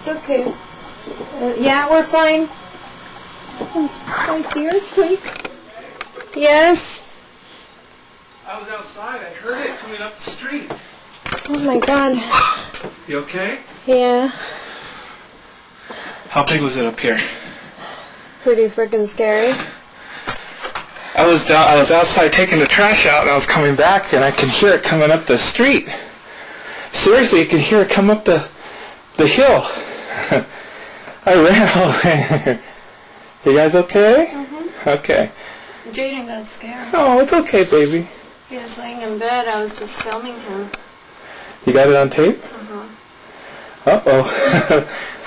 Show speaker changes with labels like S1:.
S1: It's okay. Yeah, we're fine. Like the earthquake. Yes.
S2: I was outside. I heard it coming up the street.
S1: Oh my God.
S2: You okay?
S1: Yeah.
S2: How big was it up here?
S1: Pretty freaking scary.
S2: I was outside taking the trash out, and I was coming back, and I could hear it coming up the street. Seriously, you could hear it come up the hill. I ran over. You guys okay?
S1: Mm-hmm.
S2: Okay.
S1: Jaden got scared.
S2: Oh, it's okay, baby.
S1: He was laying in bed. I was just filming him.
S2: You got it on tape?
S1: Uh-huh.
S2: Uh-oh.